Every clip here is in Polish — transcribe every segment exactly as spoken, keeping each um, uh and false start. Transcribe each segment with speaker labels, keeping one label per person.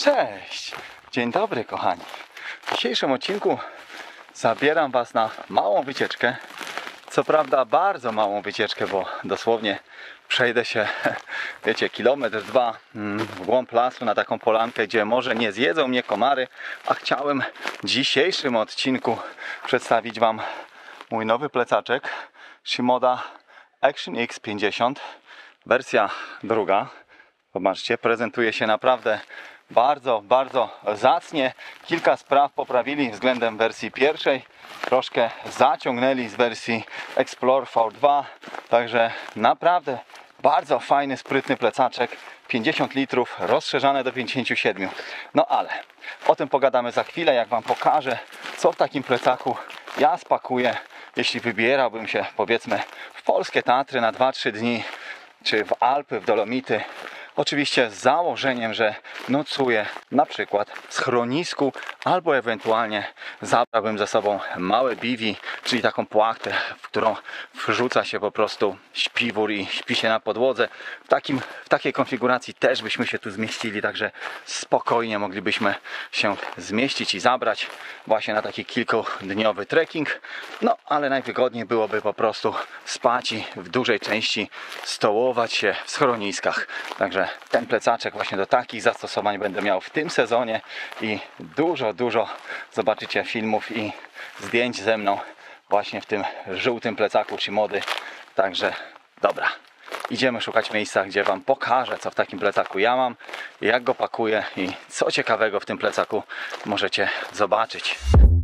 Speaker 1: Cześć! Dzień dobry kochani. W dzisiejszym odcinku zabieram Was na małą wycieczkę. Co prawda bardzo małą wycieczkę, bo dosłownie przejdę się, wiecie, kilometr, dwa w głąb lasu na taką polankę, gdzie może nie zjedzą mnie komary, a chciałem w dzisiejszym odcinku przedstawić Wam mój nowy plecaczek Shimoda Action X pięćdziesiąt, wersja druga. Zobaczcie, prezentuje się naprawdę bardzo, bardzo zacnie. Kilka spraw poprawili względem wersji pierwszej. Troszkę zaciągnęli z wersji Explorer V dwa. Także naprawdę bardzo fajny, sprytny plecaczek. pięćdziesiąt litrów, rozszerzane do pięćdziesięciu siedmiu. No ale o tym pogadamy za chwilę, jak Wam pokażę, co w takim plecaku ja spakuję, jeśli wybierałbym się, powiedzmy, w polskie Tatry na dwa trzy dni, czy w Alpy, w Dolomity. Oczywiście z założeniem, że nocuję na przykład w schronisku, albo ewentualnie zabrałbym ze sobą małe biwi, czyli taką płachtę, w którą wrzuca się po prostu śpiwór i śpi się na podłodze. W, takim, w takiej konfiguracji też byśmy się tu zmieścili, także spokojnie moglibyśmy się zmieścić i zabrać właśnie na taki kilkudniowy trekking. No ale najwygodniej byłoby po prostu spać i w dużej części stołować się w schroniskach. Także ten plecaczek właśnie do takich zastosowań będę miał w tym sezonie i dużo, dużo zobaczycie filmów i zdjęć ze mną właśnie w tym żółtym plecaku Shimody. Także dobra, idziemy szukać miejsca, gdzie Wam pokażę, co w takim plecaku ja mam, jak go pakuję i co ciekawego w tym plecaku możecie zobaczyć.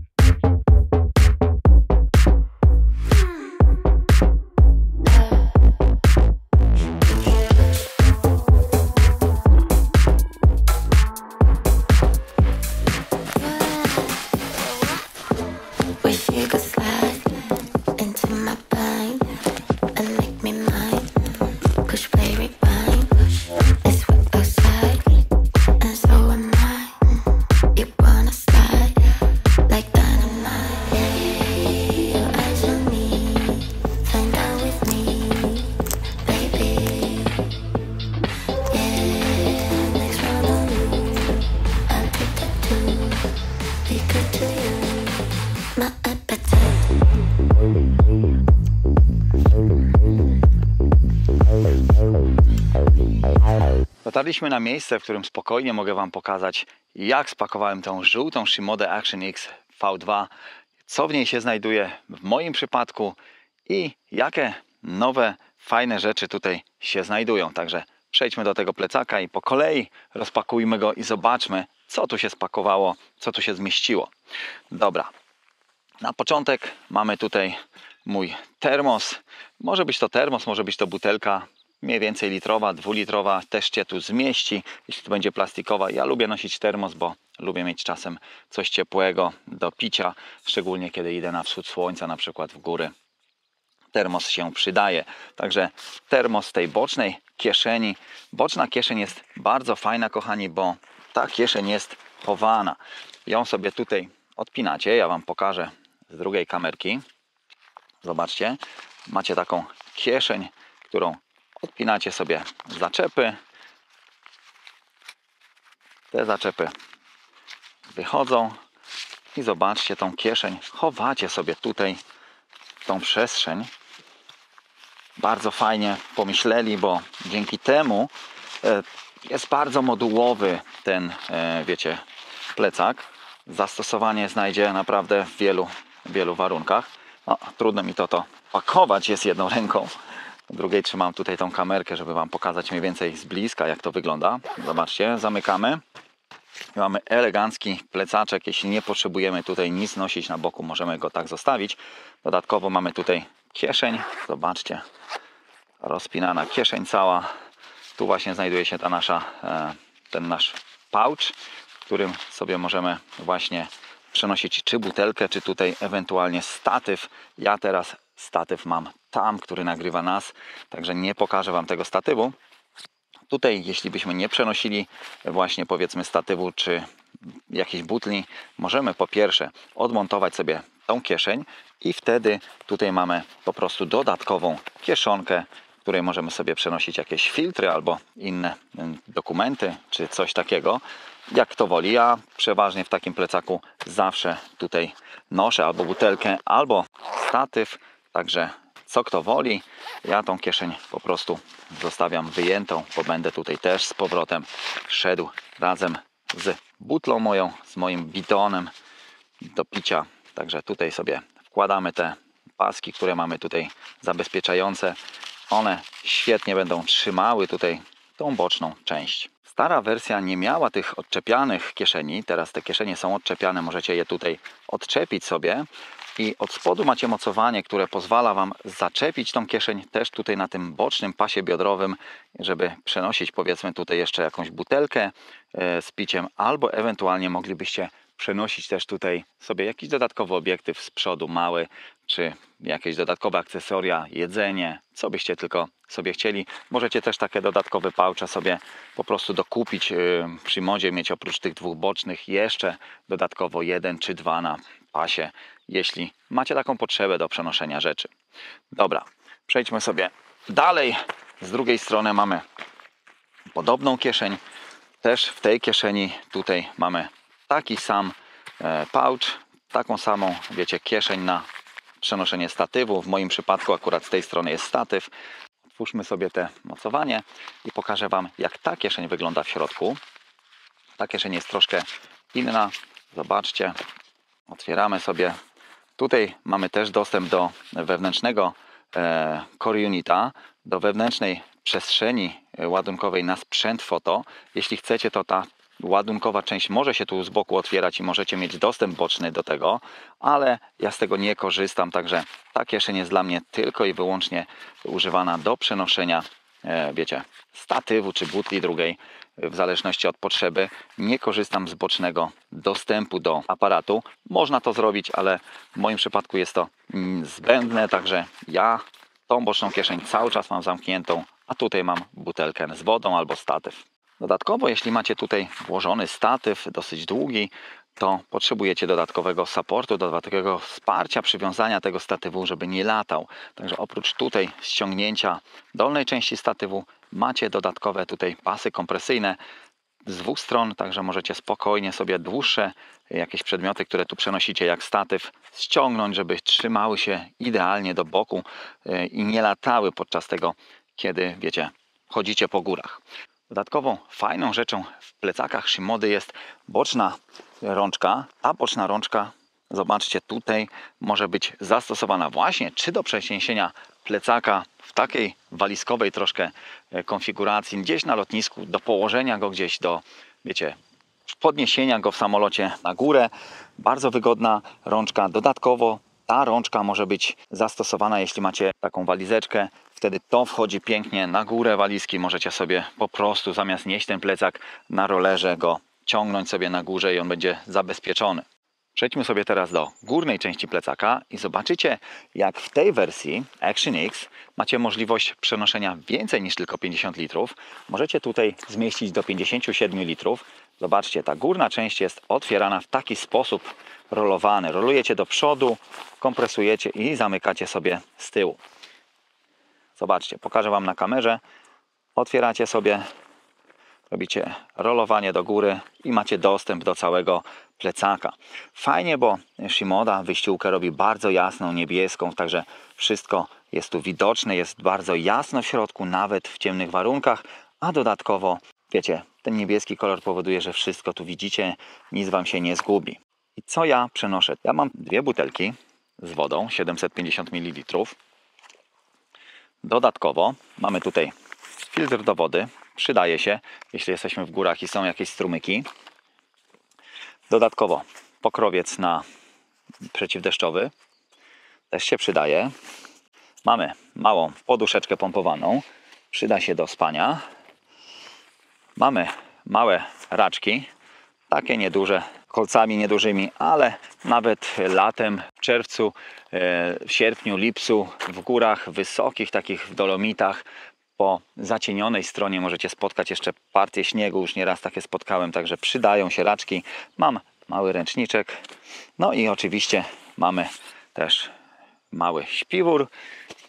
Speaker 1: Dotarliśmy na miejsce, w którym spokojnie mogę Wam pokazać, jak spakowałem tą żółtą Shimodę Action X V dwa, co w niej się znajduje w moim przypadku i jakie nowe, fajne rzeczy tutaj się znajdują. Także przejdźmy do tego plecaka i po kolei rozpakujmy go i zobaczmy, co tu się spakowało, co tu się zmieściło. Dobra, na początek mamy tutaj mój termos. Może być to termos, może być to butelka mniej więcej litrowa, dwulitrowa, też się tu zmieści, jeśli to będzie plastikowa. Ja lubię nosić termos, bo lubię mieć czasem coś ciepłego do picia, szczególnie kiedy idę na wschód słońca, na przykład w góry. Termos się przydaje. Także termos z tej bocznej kieszeni. Boczna kieszeń jest bardzo fajna, kochani, bo ta kieszeń jest chowana. Ją sobie tutaj odpinacie. Ja Wam pokażę z drugiej kamerki. Zobaczcie, macie taką kieszeń, którą odpinacie sobie zaczepy. Te zaczepy wychodzą i zobaczcie, tą kieszeń chowacie sobie tutaj w tą przestrzeń. Bardzo fajnie pomyśleli, bo dzięki temu jest bardzo modułowy ten, wiecie, plecak. Zastosowanie znajdzie naprawdę w wielu, wielu warunkach. No, trudno mi to to pakować jest jedną ręką. Drugiej trzymam tutaj tą kamerkę, żeby Wam pokazać mniej więcej z bliska, jak to wygląda. Zobaczcie, zamykamy. Mamy elegancki plecaczek. Jeśli nie potrzebujemy tutaj nic nosić na boku, możemy go tak zostawić. Dodatkowo mamy tutaj kieszeń. Zobaczcie, rozpinana kieszeń cała. Tu właśnie znajduje się ta nasza, ten nasz pouch, w którym sobie możemy właśnie przenosić czy butelkę, czy tutaj ewentualnie statyw. Ja teraz statyw mam tam, który nagrywa nas, także nie pokażę Wam tego statywu. Tutaj, jeśli byśmy nie przenosili właśnie, powiedzmy, statywu czy jakiejś butli, możemy po pierwsze odmontować sobie tą kieszeń i wtedy tutaj mamy po prostu dodatkową kieszonkę
Speaker 2: której możemy sobie przenosić jakieś filtry albo inne dokumenty, czy coś takiego. Jak kto woli, ja przeważnie w takim plecaku zawsze tutaj noszę albo butelkę, albo statyw, także co kto woli. Ja tą kieszeń po prostu zostawiam wyjętą, bo będę tutaj też z powrotem szedł razem z butlą moją, z moim bidonem do picia. Także tutaj sobie wkładamy te paski, które mamy tutaj zabezpieczające. One świetnie będą trzymały tutaj tą boczną część. Stara wersja nie miała tych odczepianych kieszeni. Teraz te kieszenie są odczepiane. Możecie je tutaj odczepić sobie. I od spodu macie mocowanie, które pozwala Wam zaczepić tą kieszeń też tutaj na tym bocznym pasie biodrowym, żeby przenosić powiedzmy tutaj jeszcze jakąś butelkę z piciem, albo ewentualnie moglibyście przenosić też tutaj sobie jakiś dodatkowy obiektyw z przodu, mały, czy jakieś dodatkowe akcesoria, jedzenie, co byście tylko sobie chcieli. Możecie też takie dodatkowe pouche sobie po prostu dokupić przy modzie, mieć oprócz tych dwóch bocznych jeszcze dodatkowo jeden czy dwa na pasie, jeśli macie taką potrzebę do przenoszenia rzeczy. Dobra, przejdźmy sobie dalej. Z drugiej strony mamy podobną kieszeń. Też w tej kieszeni tutaj mamy taki sam pouch, taką samą, wiecie, kieszeń na przenoszenie statywu. W moim przypadku akurat z tej strony jest statyw. Otwórzmy sobie te mocowanie i pokażę Wam, jak ta kieszeń wygląda w środku. Ta kieszeń jest troszkę inna. Zobaczcie, otwieramy sobie. Tutaj mamy też dostęp do wewnętrznego e, core unita, do wewnętrznej przestrzeni ładunkowej na sprzęt foto. Jeśli chcecie, to ta ładunkowa część może się tu z boku otwierać i możecie mieć dostęp boczny do tego, ale ja z tego nie korzystam, także ta kieszeń jest dla mnie tylko i wyłącznie używana do przenoszenia, e, wiecie, statywu czy butli drugiej, w zależności od potrzeby. Nie korzystam z bocznego dostępu do aparatu. Można to zrobić, ale w moim przypadku jest to zbędne, także ja tą boczną kieszeń cały czas mam zamkniętą, a tutaj mam butelkę z wodą albo statyw. Dodatkowo, jeśli macie tutaj włożony statyw dosyć długi, to potrzebujecie dodatkowego supportu, dodatkowego wsparcia, przywiązania tego statywu, żeby nie latał. Także oprócz tutaj ściągnięcia dolnej części statywu macie dodatkowe tutaj pasy kompresyjne z dwóch stron, także możecie spokojnie sobie dłuższe jakieś przedmioty, które tu przenosicie jak statyw, ściągnąć, żeby trzymały się idealnie do boku i nie latały podczas tego, kiedy, wiecie, chodzicie po górach. Dodatkową fajną rzeczą w plecakach Shimody jest boczna rączka. Ta boczna rączka, zobaczcie, tutaj może być zastosowana właśnie czy do przeniesienia plecaka w takiej walizkowej troszkę konfiguracji, gdzieś na lotnisku, do położenia go gdzieś, do, wiecie, podniesienia go w samolocie na górę. Bardzo wygodna rączka. Dodatkowo ta rączka może być zastosowana, jeśli macie taką walizeczkę. Wtedy to wchodzi pięknie na górę walizki. Możecie sobie po prostu zamiast nieść ten plecak na rollerze go ciągnąć sobie na górze i on będzie zabezpieczony. Przejdźmy sobie teraz do górnej części plecaka i zobaczycie, jak w tej wersji Action X macie możliwość przenoszenia więcej niż tylko pięćdziesiąt litrów. Możecie tutaj zmieścić do pięćdziesięciu siedmiu litrów. Zobaczcie, ta górna część jest otwierana w taki sposób rolowany. Rolujecie do przodu, kompresujecie i zamykacie sobie z tyłu. Zobaczcie, pokażę Wam na kamerze. Otwieracie sobie, robicie rolowanie do góry i macie dostęp do całego plecaka. Fajnie, bo Shimoda wyściółkę robi bardzo jasną, niebieską, także wszystko jest tu widoczne, jest bardzo jasno w środku, nawet w ciemnych warunkach, a dodatkowo, wiecie, ten niebieski kolor powoduje, że wszystko tu widzicie, nic Wam się nie zgubi. I co ja przenoszę? Ja mam dwie butelki z wodą, siedemset pięćdziesiąt mililitrów. Dodatkowo mamy tutaj filtr do wody, przydaje się, jeśli jesteśmy w górach i są jakieś strumyki. Dodatkowo pokrowiec na przeciwdeszczowy, też się przydaje. Mamy małą poduszeczkę pompowaną, przyda się do spania. Mamy małe raczki, takie nieduże, kolcami niedużymi, ale nawet latem, w czerwcu, w sierpniu, lipcu, w górach wysokich, takich w dolomitach, po zacienionej stronie możecie spotkać jeszcze partię śniegu, już nieraz takie spotkałem, także przydają się raczki. Mam mały ręczniczek, no i oczywiście mamy też mały śpiwór.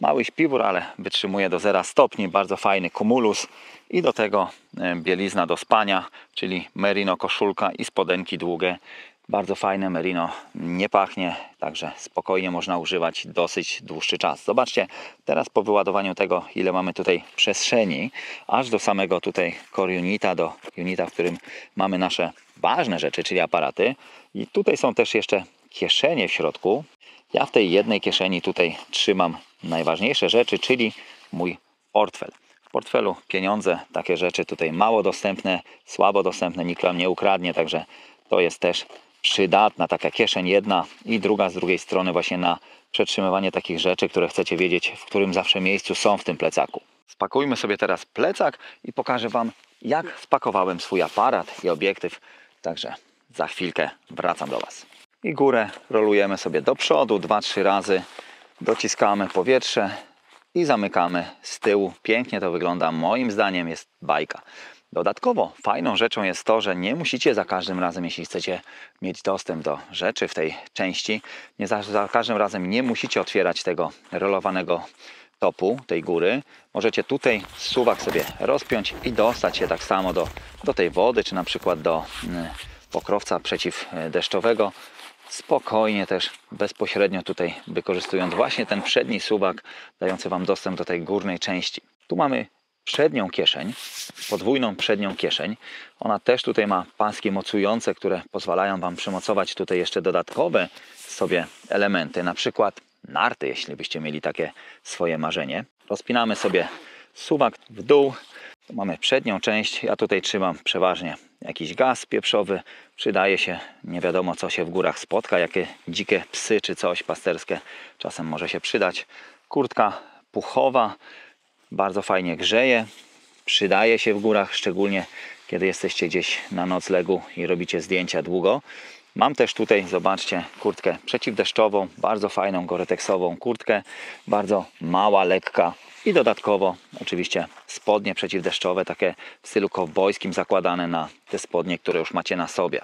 Speaker 2: Mały śpiwór, ale wytrzymuje do zera stopni. Bardzo fajny kumulus. I do tego bielizna do spania, czyli merino koszulka i spodenki długie. Bardzo fajne, merino nie pachnie, także spokojnie można używać dosyć dłuższy czas. Zobaczcie, teraz po wyładowaniu tego, ile mamy tutaj przestrzeni, aż do samego tutaj core unita, do unita, w którym mamy nasze ważne rzeczy, czyli aparaty. I tutaj są też jeszcze kieszenie w środku. Ja w tej jednej kieszeni tutaj trzymam najważniejsze rzeczy, czyli mój portfel. W portfelu pieniądze, takie rzeczy tutaj mało dostępne, słabo dostępne, nikt wam nie ukradnie, także to jest też przydatna taka kieszeń jedna i druga z drugiej strony właśnie na przetrzymywanie takich rzeczy, które chcecie wiedzieć, w którym zawsze miejscu są w tym plecaku. Spakujmy sobie teraz plecak i pokażę wam, jak spakowałem swój aparat i obiektyw, także za chwilkę wracam do was. I górę rolujemy sobie do przodu dwa trzy razy, dociskamy powietrze i zamykamy z tyłu. Pięknie to wygląda, moim zdaniem jest bajka. Dodatkowo fajną rzeczą jest to, że nie musicie za każdym razem, jeśli chcecie mieć dostęp do rzeczy w tej części, nie za, za każdym razem nie musicie otwierać tego rolowanego topu, tej góry. Możecie tutaj suwak sobie rozpiąć i dostać się tak samo do, do tej wody, czy na przykład do y, pokrowca przeciwdeszczowego. Spokojnie też, bezpośrednio tutaj wykorzystując właśnie ten przedni suwak, dający wam dostęp do tej górnej części. Tu mamy przednią kieszeń, podwójną przednią kieszeń. Ona też tutaj ma paski mocujące, które pozwalają wam przymocować tutaj jeszcze dodatkowe sobie elementy, na przykład narty, jeśli byście mieli takie swoje marzenie. Rozpinamy sobie suwak w dół. Tu mamy przednią część. Ja tutaj trzymam przeważnie jakiś gaz pieprzowy. Przydaje się, nie wiadomo co się w górach spotka, jakie dzikie psy czy coś pasterskie czasem może się przydać. Kurtka puchowa. Bardzo fajnie grzeje, przydaje się w górach, szczególnie kiedy jesteście gdzieś na noclegu i robicie zdjęcia długo. Mam też tutaj, zobaczcie, kurtkę przeciwdeszczową, bardzo fajną goretexową kurtkę, bardzo mała, lekka i dodatkowo oczywiście spodnie przeciwdeszczowe, takie w stylu kowbojskim, zakładane na te spodnie, które już macie na sobie.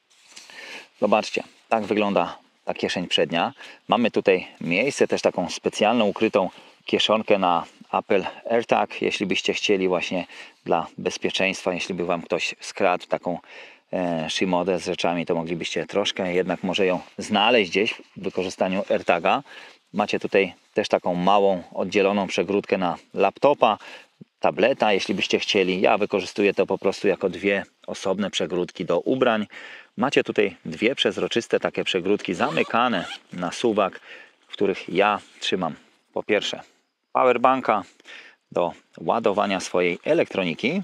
Speaker 2: Zobaczcie, tak wygląda ta kieszeń przednia. Mamy tutaj miejsce, też taką specjalną, ukrytą kieszonkę na Apple AirTag, jeśli byście chcieli właśnie dla bezpieczeństwa, jeśli by wam ktoś skradł taką e, shimodę z rzeczami, to moglibyście troszkę jednak może ją znaleźć gdzieś w wykorzystaniu AirTaga. Macie tutaj też taką małą, oddzieloną przegródkę na laptopa, tableta, jeśli byście chcieli. Ja wykorzystuję to po prostu jako dwie osobne przegródki do ubrań. Macie tutaj dwie przezroczyste takie przegródki zamykane na suwak, w których ja trzymam po pierwsze powerbanka do ładowania swojej elektroniki,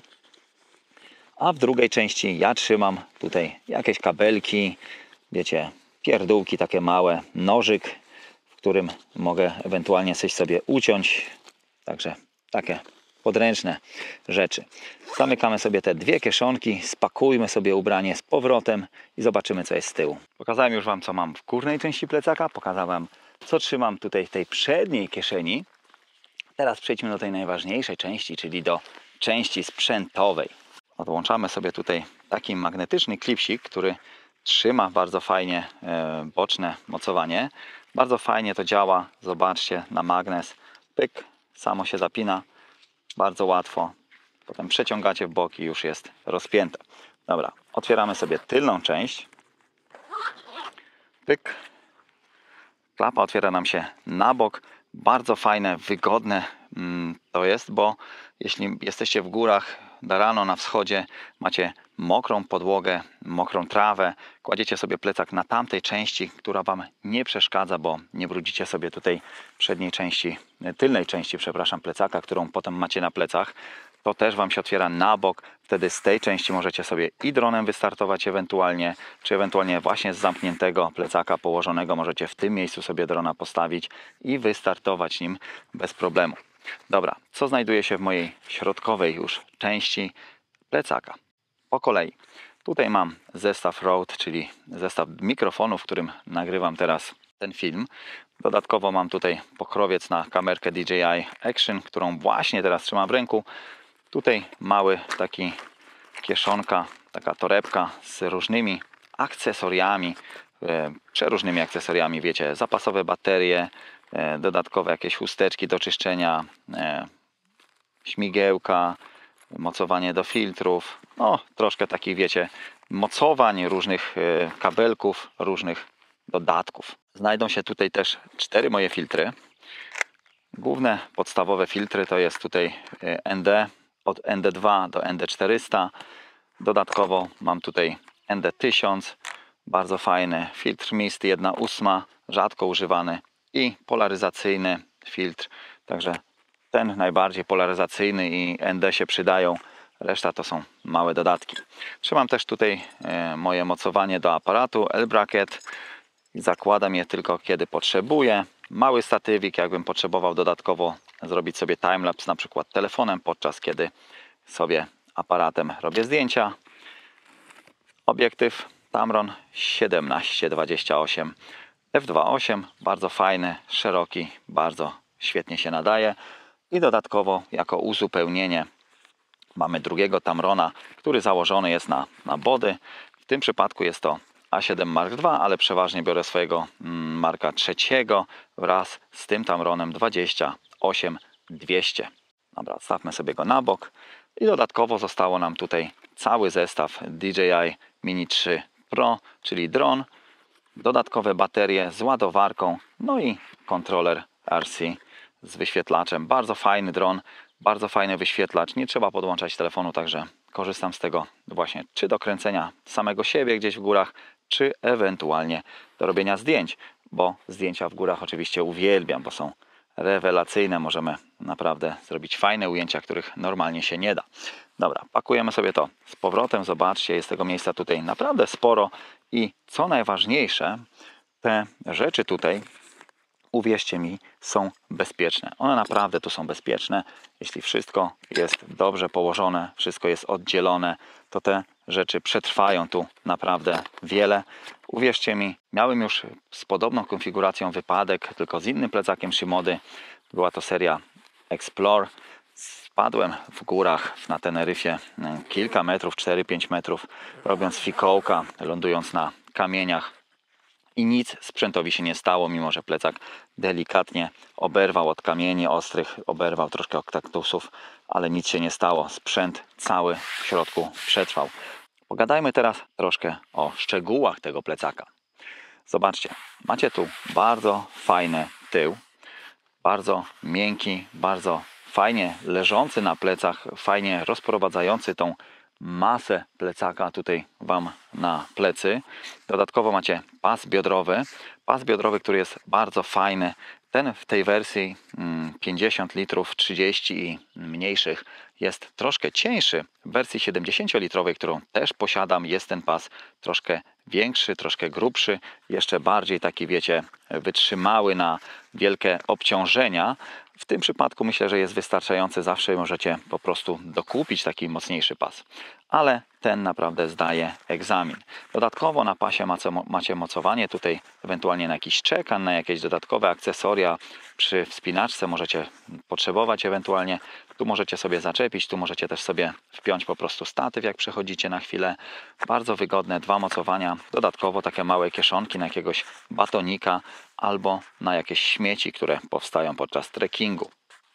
Speaker 2: a w drugiej części ja trzymam tutaj jakieś kabelki, wiecie, pierdółki takie małe, nożyk, w którym mogę ewentualnie coś sobie uciąć, także takie podręczne rzeczy. Zamykamy sobie te dwie kieszonki, spakujmy sobie ubranie z powrotem i zobaczymy co jest z tyłu. Pokazałem już wam co mam w górnej części plecaka, pokazałem co trzymam tutaj w tej przedniej kieszeni. Teraz przejdźmy do tej najważniejszej części, czyli do części sprzętowej. Odłączamy sobie tutaj taki magnetyczny klipsik, który trzyma bardzo fajnie e, boczne mocowanie. Bardzo fajnie to działa. Zobaczcie na magnes. Pyk, samo się zapina. Bardzo łatwo. Potem przeciągacie w boki i już jest rozpięte. Dobra, otwieramy sobie tylną część. Pyk. Klapa otwiera nam się na bok. Bardzo fajne, wygodne to jest, bo jeśli jesteście w górach, na rano na wschodzie, macie mokrą podłogę, mokrą trawę, kładziecie sobie plecak na tamtej części, która wam nie przeszkadza, bo nie brudzicie sobie tutaj przedniej części, tylnej części, przepraszam, plecaka, którą potem macie na plecach. To też wam się otwiera na bok, wtedy z tej części możecie sobie i dronem wystartować ewentualnie, czy ewentualnie właśnie z zamkniętego plecaka położonego możecie w tym miejscu sobie drona postawić i wystartować nim bez problemu. Dobra, co znajduje się w mojej środkowej już części plecaka? Po kolei. Tutaj mam zestaw Rode, czyli zestaw mikrofonów, w którym nagrywam teraz ten film. Dodatkowo mam tutaj pokrowiec na kamerkę D J I Action, którą właśnie teraz trzymam w ręku. Tutaj mały taki kieszonka, taka torebka z różnymi akcesoriami, e, przeróżnymi akcesoriami, wiecie, zapasowe baterie, e, dodatkowe jakieś chusteczki do czyszczenia, e, śmigiełka, mocowanie do filtrów, no troszkę takich, wiecie, mocowań, różnych e, kabelków, różnych dodatków. Znajdą się tutaj też cztery moje filtry. Główne podstawowe filtry to jest tutaj N D, od N D dwa do N D czterysta. Dodatkowo mam tutaj N D tysiąc, bardzo fajny filtr mist jedna ósma, rzadko używany, i polaryzacyjny filtr. Także ten najbardziej polaryzacyjny i N D się przydają, reszta to są małe dodatki. Trzymam też tutaj moje mocowanie do aparatu L-bracket. Zakładam je tylko kiedy potrzebuję. Mały statywik, jakbym potrzebował dodatkowo zrobić sobie timelapse na przykład telefonem, podczas kiedy sobie aparatem robię zdjęcia. Obiektyw Tamron siedemnaście dwadzieścia osiem f dwa przecinek osiem, bardzo fajny, szeroki, bardzo świetnie się nadaje. I dodatkowo jako uzupełnienie mamy drugiego Tamrona, który założony jest na, na body. W tym przypadku jest to A siedem Mark dwa, ale przeważnie biorę swojego Marka trzeciego wraz z tym Tamronem dwadzieścia osiem dwieście. Dobra, stawmy sobie go na bok. I dodatkowo zostało nam tutaj cały zestaw D J I Mini trzy Pro, czyli dron, dodatkowe baterie z ładowarką, no i kontroler R C z wyświetlaczem. Bardzo fajny dron, bardzo fajny wyświetlacz. Nie trzeba podłączać telefonu, także korzystam z tego właśnie czy do kręcenia samego siebie gdzieś w górach, czy ewentualnie do robienia zdjęć, bo zdjęcia w górach oczywiście uwielbiam, bo są rewelacyjne. Możemy naprawdę zrobić fajne ujęcia, których normalnie się nie da. Dobra, pakujemy sobie to z powrotem. Zobaczcie, jest tego miejsca tutaj naprawdę sporo i co najważniejsze, te rzeczy tutaj, uwierzcie mi, są bezpieczne. One naprawdę tu są bezpieczne. Jeśli wszystko jest dobrze położone, wszystko jest oddzielone, to te rzeczy przetrwają tu naprawdę wiele. Uwierzcie mi, miałem już z podobną konfiguracją wypadek, tylko z innym plecakiem Shimody. Była to seria Explore. Spadłem w górach na Teneryfie kilka metrów, cztery pięć metrów, robiąc fikołka, lądując na kamieniach. I nic sprzętowi się nie stało, mimo że plecak delikatnie oberwał od kamieni ostrych, oberwał troszkę od kaktusów, ale nic się nie stało. Sprzęt cały w środku przetrwał. Pogadajmy teraz troszkę o szczegółach tego plecaka. Zobaczcie, macie tu bardzo fajny tył, bardzo miękki, bardzo fajnie leżący na plecach, fajnie rozprowadzający tą masę plecaka tutaj Wam na plecy. Dodatkowo macie pas biodrowy. Pas biodrowy, który jest bardzo fajny. Ten w tej wersji pięćdziesiąt litrów, trzydzieści i mniejszych jest troszkę cieńszy. W wersji siedemdziesięciolitrowej, którą też posiadam, jest ten pas troszkę większy, troszkę grubszy. Jeszcze bardziej taki, wiecie, wytrzymały na wielkie obciążenia. W tym przypadku myślę, że jest wystarczający. Zawsze możecie po prostu dokupić taki mocniejszy pas. Ale ten naprawdę zdaje egzamin. Dodatkowo na pasie macie mocowanie tutaj ewentualnie na jakiś czekan, na jakieś dodatkowe akcesoria. Przy wspinaczce możecie potrzebować ewentualnie. Tu możecie sobie zaczepić, tu możecie też sobie wpiąć po prostu statyw, jak przechodzicie na chwilę. Bardzo wygodne, dwa mocowania. Dodatkowo takie małe kieszonki na jakiegoś batonika albo na jakieś śmieci, które powstają podczas trekkingu.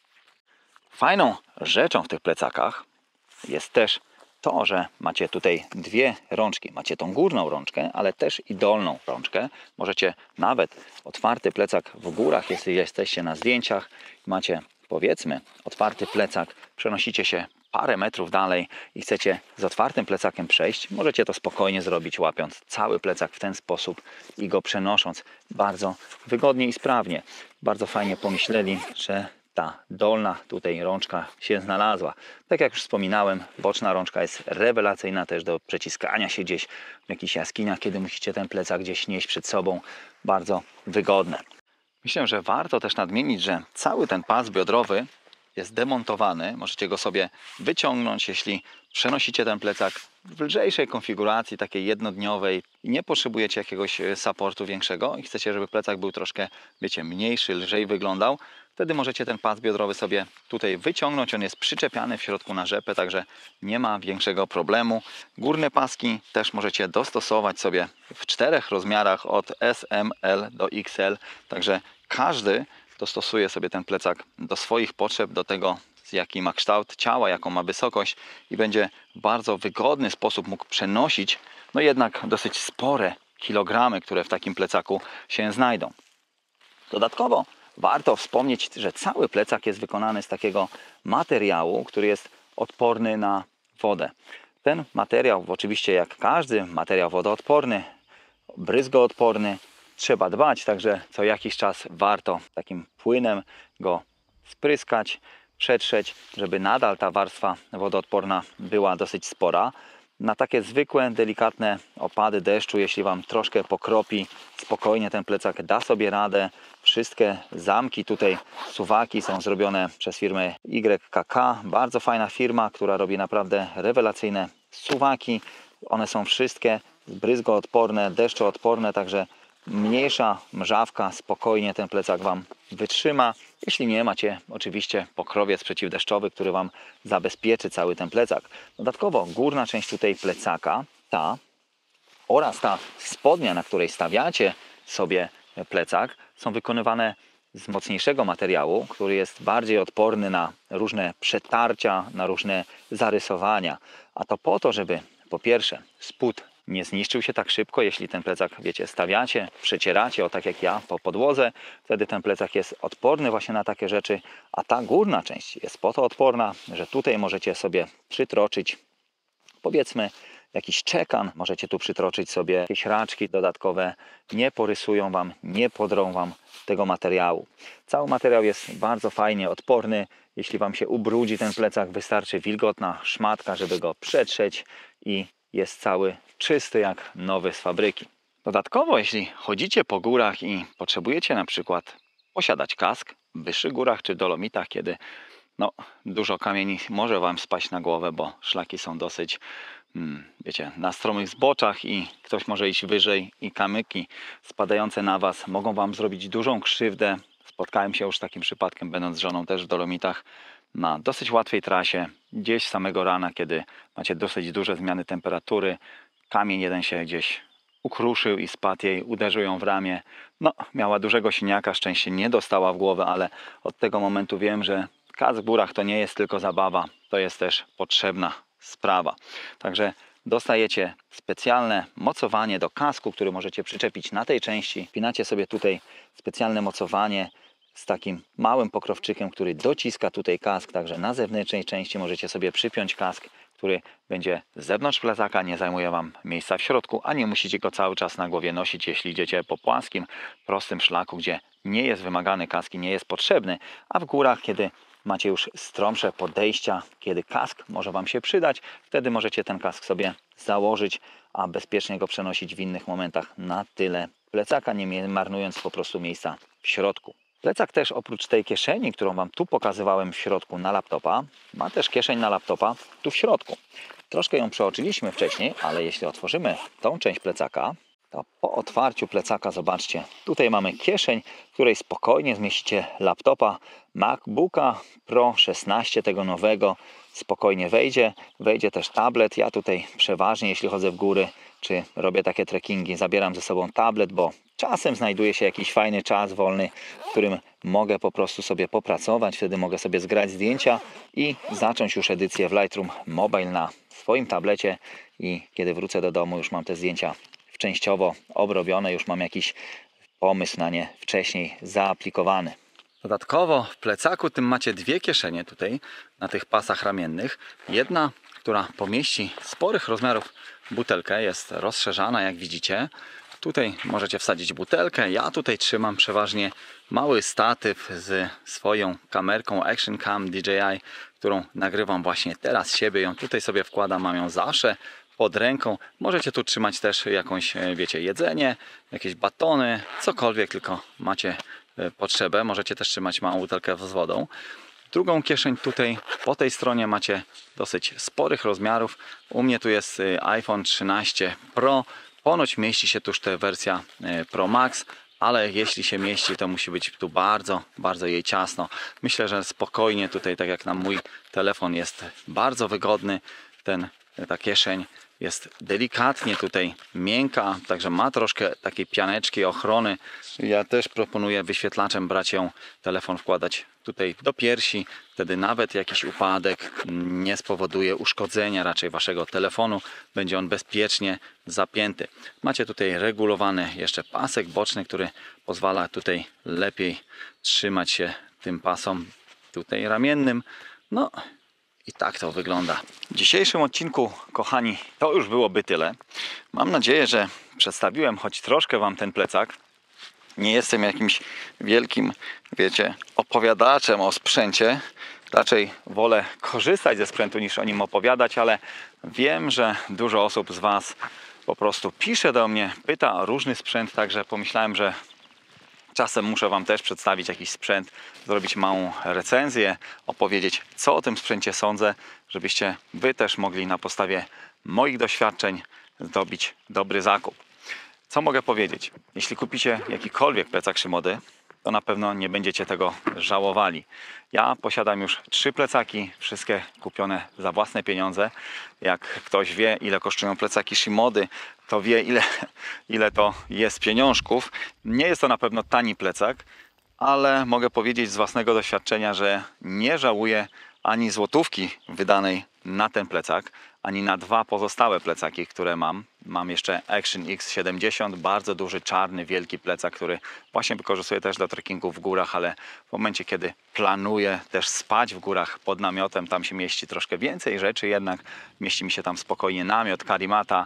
Speaker 2: Fajną rzeczą w tych plecakach jest też to, że macie tutaj dwie rączki. Macie tą górną rączkę, ale też i dolną rączkę. Możecie nawet otwarty plecak w górach, jeśli jesteście na zdjęciach, macie powiedzmy otwarty plecak, przenosicie się parę metrów dalej i chcecie z otwartym plecakiem przejść, możecie to spokojnie zrobić, łapiąc cały plecak w ten sposób i go przenosząc bardzo wygodnie i sprawnie. Bardzo fajnie pomyśleli, że ta dolna tutaj rączka się znalazła. Tak jak już wspominałem, boczna rączka jest rewelacyjna też do przeciskania się gdzieś w jakichś jaskiniach, kiedy musicie ten plecak gdzieś nieść przed sobą. Bardzo wygodne. Myślę, że warto też nadmienić, że cały ten pas biodrowy jest demontowany. Możecie go sobie wyciągnąć, jeśli przenosicie ten plecak w lżejszej konfiguracji, takiej jednodniowej i nie potrzebujecie jakiegoś supportu większego i chcecie, żeby plecak był troszkę, wiecie, mniejszy, lżej wyglądał. Wtedy możecie ten pas biodrowy sobie tutaj wyciągnąć. On jest przyczepiany w środku na rzepę, także nie ma większego problemu. Górne paski też możecie dostosować sobie w czterech rozmiarach od S, M, L do X L. Także każdy dostosuje sobie ten plecak do swoich potrzeb, do tego, jaki ma kształt ciała, jaką ma wysokość i będzie w bardzo wygodny sposób mógł przenosić, no jednak dosyć spore kilogramy, które w takim plecaku się znajdą. Dodatkowo warto wspomnieć, że cały plecak jest wykonany z takiego materiału, który jest odporny na wodę. Ten materiał, oczywiście jak każdy materiał wodoodporny, bryzgoodporny, trzeba dbać, także co jakiś czas warto takim płynem go spryskać, przetrzeć, żeby nadal ta warstwa wodoodporna była dosyć spora. Na takie zwykłe, delikatne opady deszczu, jeśli Wam troszkę pokropi, spokojnie ten plecak da sobie radę. Wszystkie zamki tutaj, suwaki są zrobione przez firmę Y K K. Bardzo fajna firma, która robi naprawdę rewelacyjne suwaki. One są wszystkie bryzgoodporne, deszczoodporne, także mniejsza mrzawka spokojnie ten plecak Wam wytrzyma. Jeśli nie macie oczywiście pokrowiec przeciwdeszczowy, który Wam zabezpieczy cały ten plecak. Dodatkowo górna część tutaj plecaka, ta oraz ta spodnia, na której stawiacie sobie plecak, są wykonywane z mocniejszego materiału, który jest bardziej odporny na różne przetarcia, na różne zarysowania. A to po to, żeby po pierwsze spód nie zniszczył się tak szybko, jeśli ten plecak, wiecie, stawiacie, przecieracie, o tak jak ja, po podłodze, wtedy ten plecak jest odporny właśnie na takie rzeczy, a ta górna część jest po to odporna, że tutaj możecie sobie przytroczyć, powiedzmy, jakiś czekan, możecie tu przytroczyć sobie jakieś raczki dodatkowe, nie porysują Wam, nie podrą Wam tego materiału. Cały materiał jest bardzo fajnie odporny, jeśli Wam się ubrudzi ten plecak, wystarczy wilgotna szmatka, żeby go przetrzeć i jest cały czysty jak nowy z fabryki. Dodatkowo, jeśli chodzicie po górach i potrzebujecie na przykład posiadać kask w wyższych górach czy dolomitach, kiedy no, dużo kamieni może Wam spaść na głowę, bo szlaki są dosyć, hmm, wiecie, na stromych zboczach i ktoś może iść wyżej i kamyki spadające na Was mogą Wam zrobić dużą krzywdę. Spotkałem się już z takim przypadkiem, będąc z żoną też w dolomitach, na dosyć łatwej trasie, gdzieś samego rana, kiedy macie dosyć duże zmiany temperatury, kamień jeden się gdzieś ukruszył i spadł jej, uderzył ją w ramię. No, miała dużego siniaka, szczęście nie dostała w głowę, ale od tego momentu wiem, że kask w górach to nie jest tylko zabawa, to jest też potrzebna sprawa. Także dostajecie specjalne mocowanie do kasku, który możecie przyczepić na tej części. Wpinacie sobie tutaj specjalne mocowanie z takim małym pokrowczykiem, który dociska tutaj kask, także na zewnętrznej części możecie sobie przypiąć kask, który będzie z zewnątrz plecaka, nie zajmuje Wam miejsca w środku, a nie musicie go cały czas na głowie nosić, jeśli idziecie po płaskim, prostym szlaku, gdzie nie jest wymagany kask i nie jest potrzebny, a w górach, kiedy macie już stromsze podejścia, kiedy kask może Wam się przydać, wtedy możecie ten kask sobie założyć, a bezpiecznie go przenosić w innych momentach na tyle plecaka, nie marnując po prostu miejsca w środku. Plecak też oprócz tej kieszeni, którą Wam tu pokazywałem w środku na laptopa, ma też kieszeń na laptopa tu w środku. Troszkę ją przeoczyliśmy wcześniej, ale jeśli otworzymy tą część plecaka, to po otwarciu plecaka zobaczcie, tutaj mamy kieszeń, w której spokojnie zmieścicie laptopa MacBooka Pro szesnaście, tego nowego, spokojnie wejdzie. Wejdzie też tablet. Ja tutaj przeważnie, jeśli chodzę w góry, czy robię takie trekkingi, zabieram ze sobą tablet, bo czasem znajduje się jakiś fajny czas wolny, w którym mogę po prostu sobie popracować. Wtedy mogę sobie zgrać zdjęcia i zacząć już edycję w Lightroom Mobile na swoim tablecie i kiedy wrócę do domu, już mam te zdjęcia częściowo obrobione, już mam jakiś pomysł na nie wcześniej zaaplikowany. Dodatkowo w plecaku tym macie dwie kieszenie tutaj na tych pasach ramiennych. Jedna, która pomieści sporych rozmiarów butelkę, jest rozszerzana, jak widzicie. Tutaj możecie wsadzić butelkę. Ja tutaj trzymam przeważnie mały statyw z swoją kamerką Action Cam D J I, którą nagrywam właśnie teraz siebie. Ją tutaj sobie wkładam, mam ją zawsze pod ręką. Możecie tu trzymać też jakąś, wiecie, jedzenie, jakieś batony, cokolwiek tylko macie potrzebę. Możecie też trzymać małą butelkę z wodą. Drugą kieszeń tutaj po tej stronie macie dosyć sporych rozmiarów. U mnie tu jest iPhone trzynaście Pro. Ponoć mieści się tuż ta wersja Pro Max, ale jeśli się mieści, to musi być tu bardzo, bardzo jej ciasno. Myślę, że spokojnie tutaj, tak jak na mój telefon, jest bardzo wygodny ten, ta kieszeń. jest delikatnie tutaj miękka, także ma troszkę takiej pianeczki, ochrony. Ja też proponuję wyświetlaczem brać ją, telefon wkładać tutaj do piersi, wtedy nawet jakiś upadek nie spowoduje uszkodzenia raczej waszego telefonu, będzie on bezpiecznie zapięty. Macie tutaj regulowany jeszcze pasek boczny, który pozwala tutaj lepiej trzymać się tym pasom tutaj ramiennym. No i tak to wygląda. W dzisiejszym odcinku, kochani, to już byłoby tyle. Mam nadzieję, że przedstawiłem choć troszkę wam ten plecak. Nie jestem jakimś wielkim, wiecie, opowiadaczem o sprzęcie. Raczej wolę korzystać ze sprzętu niż o nim opowiadać, ale wiem, że dużo osób z was po prostu pisze do mnie, pyta o różny sprzęt, także pomyślałem, że czasem muszę wam też przedstawić jakiś sprzęt, zrobić małą recenzję, opowiedzieć, co o tym sprzęcie sądzę, żebyście wy też mogli na podstawie moich doświadczeń zdobyć dobry zakup. Co mogę powiedzieć? Jeśli kupicie jakikolwiek plecak Shimody, to na pewno nie będziecie tego żałowali. Ja posiadam już trzy plecaki, wszystkie kupione za własne pieniądze. Jak ktoś wie, ile kosztują plecaki Shimody, to wie, ile, ile to jest pieniążków. Nie jest to na pewno tani plecak, ale mogę powiedzieć z własnego doświadczenia, że nie żałuję ani złotówki wydanej na ten plecak, ani na dwa pozostałe plecaki, które mam. Mam jeszcze Action X siedemdziesiąt, bardzo duży, czarny, wielki plecak, który właśnie wykorzystuję też do trekkingu w górach, ale w momencie, kiedy planuję też spać w górach pod namiotem, tam się mieści troszkę więcej rzeczy, jednak mieści mi się tam spokojnie namiot, karimata.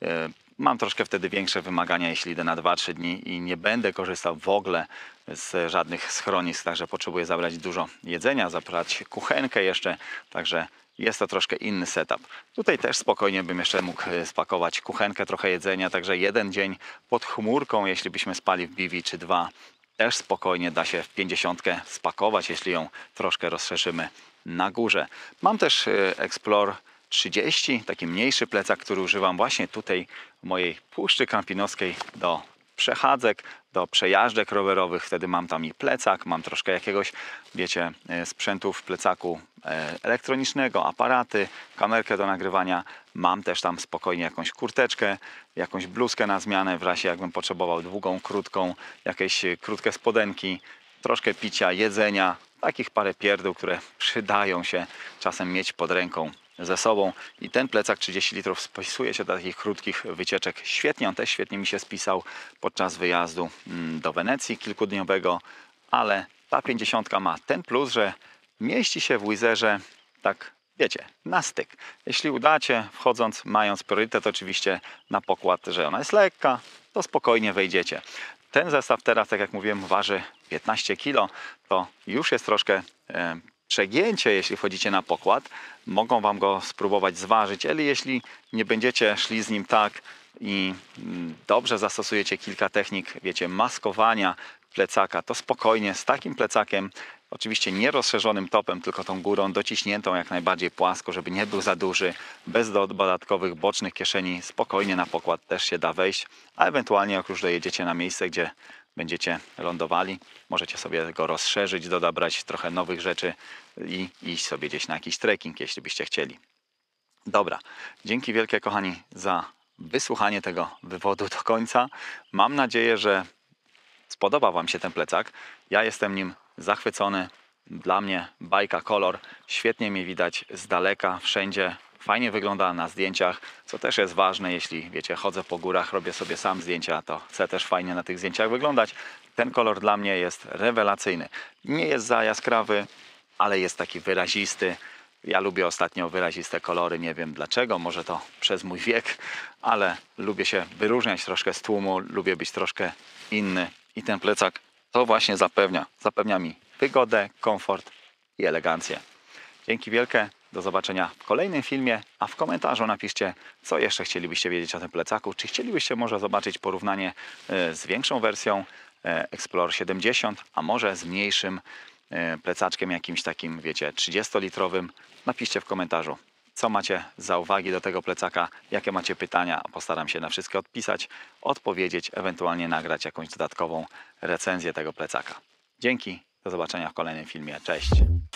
Speaker 2: Mam troszkę wtedy większe wymagania, jeśli idę na dwa trzy dni i nie będę korzystał w ogóle z żadnych schronisk, także potrzebuję zabrać dużo jedzenia, zabrać kuchenkę jeszcze, także jest to troszkę inny setup. Tutaj też spokojnie bym jeszcze mógł spakować kuchenkę, trochę jedzenia, także jeden dzień pod chmurką, jeśli byśmy spali w biwi czy dwa, też spokojnie da się w pięćdziesiątkę spakować, jeśli ją troszkę rozszerzymy na górze. Mam też Explore trzydzieści, taki mniejszy plecak, który używam właśnie tutaj w mojej Puszczy Kampinoskiej do przechadzek, do przejażdżek rowerowych. Wtedy mam tam i plecak, mam troszkę jakiegoś, wiecie, sprzętu w plecaku elektronicznego, aparaty, kamerkę do nagrywania. Mam też tam spokojnie jakąś kurteczkę, jakąś bluzkę na zmianę w razie jakbym potrzebował długą, krótką, jakieś krótkie spodenki, troszkę picia, jedzenia, takich parę pierdół, które przydają się czasem mieć pod ręką ze sobą. I ten plecak trzydzieści litrów spisuje się do takich krótkich wycieczek świetnie. On też świetnie mi się spisał podczas wyjazdu do Wenecji kilkudniowego, ale ta pięćdziesiątka ma ten plus, że mieści się w Wizerze tak, wiecie, na styk. Jeśli udacie, wchodząc, mając priorytet oczywiście na pokład, że ona jest lekka, to spokojnie wejdziecie. Ten zestaw teraz, tak jak mówiłem, waży piętnaście kilo, to już jest troszkę e, przegięcie, jeśli wchodzicie na pokład. Mogą wam go spróbować zważyć, ale jeśli nie będziecie szli z nim tak i dobrze zastosujecie kilka technik, wiecie, maskowania plecaka, to spokojnie z takim plecakiem, oczywiście nie rozszerzonym topem, tylko tą górą dociśniętą jak najbardziej płasko, żeby nie był za duży, bez dodatkowych bocznych kieszeni, spokojnie na pokład też się da wejść, a ewentualnie jak już dojedziecie na miejsce, gdzie będziecie lądowali, możecie sobie go rozszerzyć, dodabrać trochę nowych rzeczy i iść sobie gdzieś na jakiś trekking, jeśli byście chcieli. Dobra, dzięki wielkie, kochani, za wysłuchanie tego wywodu do końca. Mam nadzieję, że spodoba wam się ten plecak. Ja jestem nim zachwycony. Dla mnie bajka kolor. Świetnie mnie widać z daleka, wszędzie. Fajnie wygląda na zdjęciach, co też jest ważne, jeśli wiecie, chodzę po górach, robię sobie sam zdjęcia, to chcę też fajnie na tych zdjęciach wyglądać. Ten kolor dla mnie jest rewelacyjny. Nie jest za jaskrawy, ale jest taki wyrazisty. Ja lubię ostatnio wyraziste kolory, nie wiem dlaczego, może to przez mój wiek, ale lubię się wyróżniać troszkę z tłumu, lubię być troszkę inny i ten plecak to właśnie zapewnia. Zapewnia mi wygodę, komfort i elegancję. Dzięki wielkie, do zobaczenia w kolejnym filmie, a w komentarzu napiszcie, co jeszcze chcielibyście wiedzieć o tym plecaku, czy chcielibyście może zobaczyć porównanie z większą wersją Explore siedemdziesiąt, a może z mniejszym plecaczkiem jakimś takim, wiecie, trzydziestolitrowym. Napiszcie w komentarzu, co macie za uwagi do tego plecaka, jakie macie pytania. Postaram się na wszystkie odpisać, odpowiedzieć, ewentualnie nagrać jakąś dodatkową recenzję tego plecaka. Dzięki, do zobaczenia w kolejnym filmie. Cześć!